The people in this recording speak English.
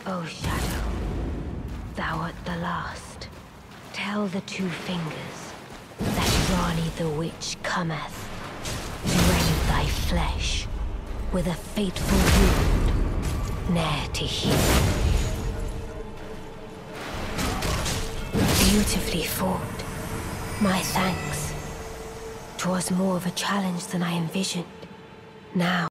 O Shadow, thou art the last. Tell the two fingers that Rani the Witch cometh, to rend thy flesh with a fateful wound, ne'er to heal. Beautifully fought. My thanks. 'Twas more of a challenge than I envisioned. Now